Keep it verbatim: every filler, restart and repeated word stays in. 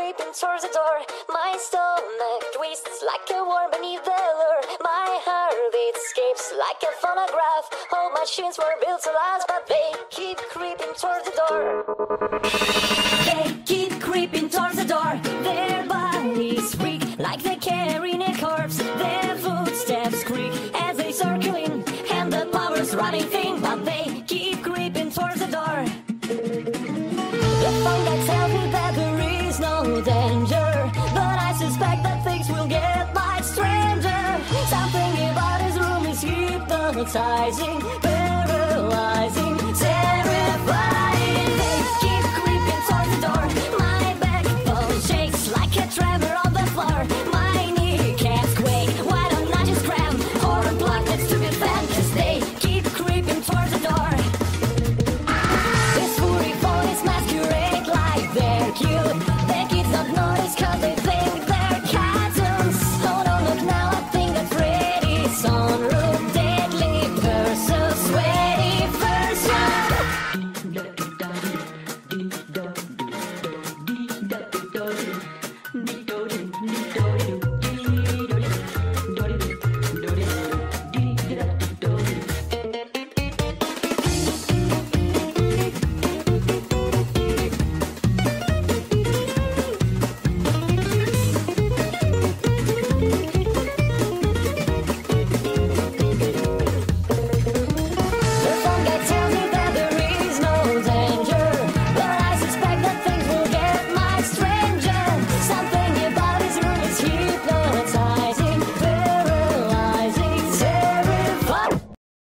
creeping towards the door. My stomach twists like a worm beneath the lure. My heartbeat escapes like a phonograph. All machines were built to last, but they keep creeping towards the door. They keep creeping towards the door. Their bodies freak like they're carrying a corpse. Their footsteps creak as they circle in, and the power's running thin, but they keep creeping towards the door. The phone that tells me that there is no danger, but I suspect that things will get much stranger. Something about his room is hypnotizing, paralyzing.